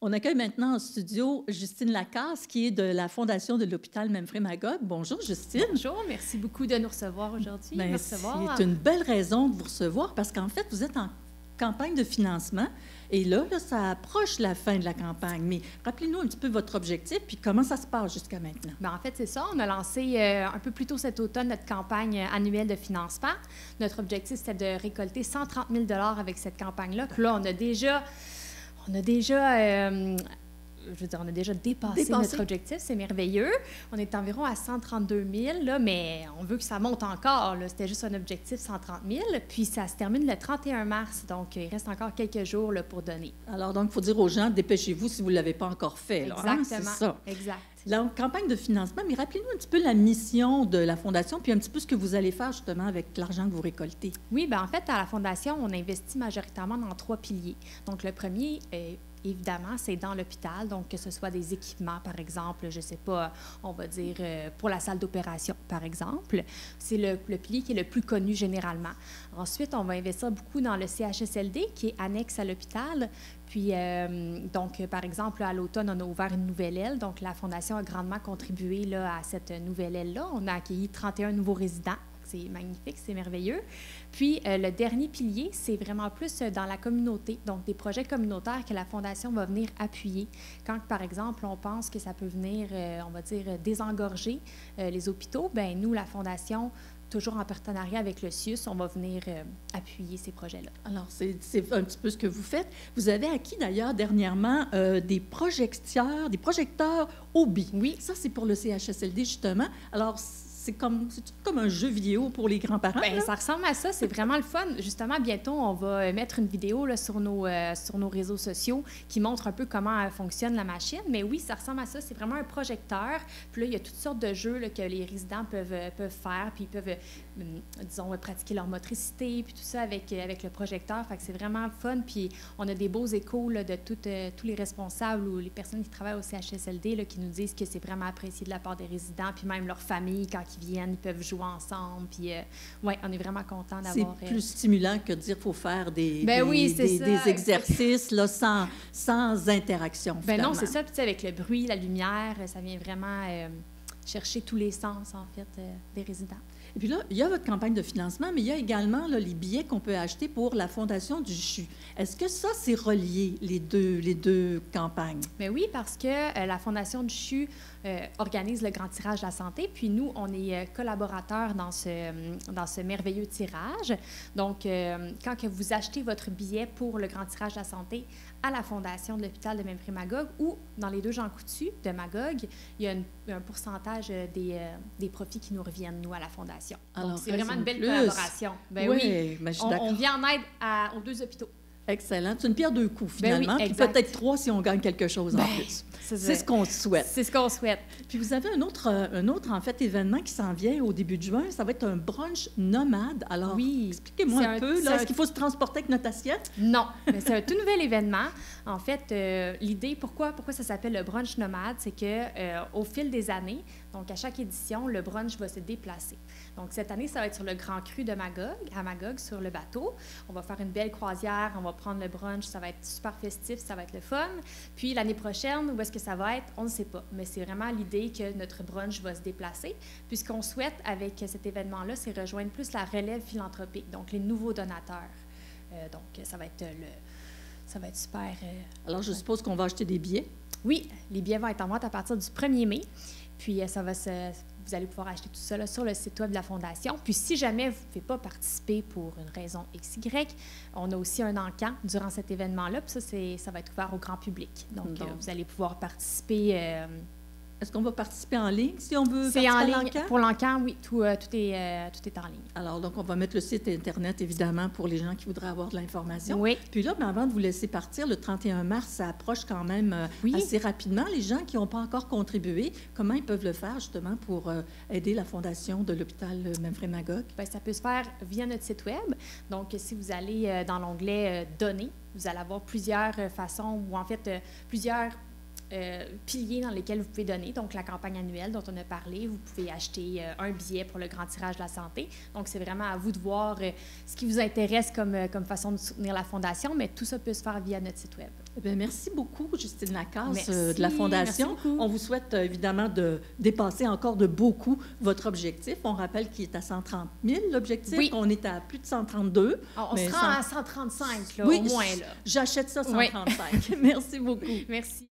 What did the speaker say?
On accueille maintenant en studio Justine Lacasse, qui est de la Fondation de l'hôpital Memphrey-Magog. Bonjour, Justine. Bonjour, merci beaucoup de nous recevoir aujourd'hui. C'est une belle raison de vous recevoir parce qu'en fait, vous êtes en campagne de financement et là, ça approche la fin de la campagne. Mais rappelez-nous un petit peu votre objectif puis comment ça se passe jusqu'à maintenant. Bien, en fait, c'est ça. On a lancé un peu plus tôt cet automne notre campagne annuelle de financement. Notre objectif, c'était de récolter 130 000 avec cette campagne-là. Puis là, on a déjà dépassé notre objectif. C'est merveilleux. On est environ à 132 000, là, mais on veut que ça monte encore. C'était juste un objectif, 130 000. Puis ça se termine le 31 mars. Donc, il reste encore quelques jours là, pour donner. Alors, donc, il faut dire aux gens, dépêchez-vous si vous ne l'avez pas encore fait. Là, exactement. C'est ça. Exact. La campagne de financement, mais rappelez-nous un petit peu la mission de la Fondation, puis un petit peu ce que vous allez faire justement avec l'argent que vous récoltez. Oui, bien en fait, à la Fondation, on investit majoritairement dans 3 piliers. Donc, le premier évidemment, c'est dans l'hôpital, donc que ce soit des équipements, par exemple, je ne sais pas, on va dire pour la salle d'opération, par exemple. C'est le pilier qui est le plus connu généralement. Ensuite, on va investir beaucoup dans le CHSLD, qui est annexe à l'hôpital. Puis, donc, par exemple, à l'automne, on a ouvert une nouvelle aile. Donc, la Fondation a grandement contribué là, à cette nouvelle aile-là. On a accueilli 31 nouveaux résidents. C'est magnifique, c'est merveilleux. Puis, le dernier pilier, c'est vraiment plus dans la communauté, donc des projets communautaires que la Fondation va venir appuyer. Quand, par exemple, on pense que ça peut venir, on va dire, désengorger les hôpitaux, bien, nous, la Fondation, toujours en partenariat avec le CIUS, on va venir appuyer ces projets-là. Alors, c'est un petit peu ce que vous faites. Vous avez acquis d'ailleurs dernièrement des projecteurs Obi. Oui. Ça, c'est pour le CHSLD, justement. Alors, c'est comme un jeu vidéo pour les grands-parents? Bien, ça ressemble à ça. C'est vraiment le fun. Justement, bientôt, on va mettre une vidéo là, sur nos réseaux sociaux qui montre un peu comment fonctionne la machine. Mais oui, ça ressemble à ça. C'est vraiment un projecteur. Puis là, il y a toutes sortes de jeux là, que les résidents peuvent faire. Puis ils peuvent, disons, pratiquer leur motricité, puis tout ça avec le projecteur. Fait que c'est vraiment fun. Puis on a des beaux échos là, de tous les responsables ou les personnes qui travaillent au CHSLD là, qui nous disent que c'est vraiment apprécié de la part des résidents, puis même leur famille, quand ils viennent, ils peuvent jouer ensemble. Puis, oui, on est vraiment content d'avoir... C'est plus stimulant que de dire qu'il faut faire des exercices là, sans interaction. Ben non, c'est ça. Puis, avec le bruit, la lumière, ça vient vraiment chercher tous les sens, en fait, des résidents. Et puis là, il y a votre campagne de financement, mais il y a également là, les billets qu'on peut acheter pour la Fondation du CHU. Est-ce que ça, c'est relié, les deux campagnes? Bien oui, parce que la Fondation du CHU organise le grand tirage de la santé, puis nous, on est collaborateurs dans ce merveilleux tirage. Donc, quand que vous achetez votre billet pour le grand tirage de la santé à la Fondation de l'hôpital de Memphrey-Magog ou dans les deux Jean Coutu de Magog, il y a un pourcentage des profits qui nous reviennent, nous, à la Fondation. Alors, c'est vraiment une belle collaboration. Ben oui, ben, on vient en aide aux deux hôpitaux. Excellent. C'est une pierre deux coups, finalement. Ben oui, puis peut-être 3 si on gagne quelque chose en plus. C'est ce qu'on souhaite. C'est ce qu'on souhaite. Puis vous avez un autre en fait, événement qui s'en vient au début de juin. Ça va être un brunch nomade. Alors, oui, expliquez-moi un peu. Est-ce qu'il faut se transporter avec notre assiette? Non, c'est un tout nouvel événement. En fait, l'idée, pourquoi ça s'appelle le brunch nomade, c'est qu'au fil des années, donc à chaque édition, le brunch va se déplacer. Donc cette année, ça va être sur le Grand Cru de Magog, à Magog, sur le bateau. On va faire une belle croisière, on va prendre le brunch, ça va être super festif, ça va être le fun. Puis l'année prochaine, où est-ce que ça va être? On ne sait pas. Mais c'est vraiment l'idée que notre brunch va se déplacer. Puis ce qu'on souhaite avec cet événement-là, c'est rejoindre plus la relève philanthropique, donc les nouveaux donateurs. Donc ça va être super. Alors je suppose qu'on va acheter des billets? Oui, les billets vont être en vente à partir du 1er mai. Puis vous allez pouvoir acheter tout ça là, sur le site web de la Fondation. Puis si jamais vous ne pouvez pas participer pour une raison XY, on a aussi un encan durant cet événement-là. Puis ça va être ouvert au grand public. Donc vous allez pouvoir participer. Est-ce qu'on va participer en ligne si on veut participer en ligne? Pour l'encan, oui, tout est en ligne. Alors, donc, on va mettre le site Internet, évidemment, pour les gens qui voudraient avoir de l'information. Oui. Puis là, avant de vous laisser partir, le 31 mars, ça approche quand même assez rapidement. Les gens qui n'ont pas encore contribué, comment ils peuvent le faire, justement, pour aider la Fondation de l'hôpital Memphrey-Magog? Bien, ça peut se faire via notre site Web. Donc, si vous allez dans l'onglet « Donner », vous allez avoir plusieurs façons, ou en fait, plusieurs piliers dans lesquels vous pouvez donner. Donc, la campagne annuelle dont on a parlé, vous pouvez acheter un billet pour le grand tirage de la santé. Donc, c'est vraiment à vous de voir ce qui vous intéresse comme façon de soutenir la Fondation, mais tout ça peut se faire via notre site Web. Eh bien, merci beaucoup, Justine Lacasse de la Fondation. On vous souhaite évidemment de dépasser encore de beaucoup votre objectif. On rappelle qu'il est à 130 000, l'objectif. Oui. On est à plus de 132. On se rend à 135, là, oui, au moins. Là. J'achète ça 135. Oui. Merci beaucoup. Merci.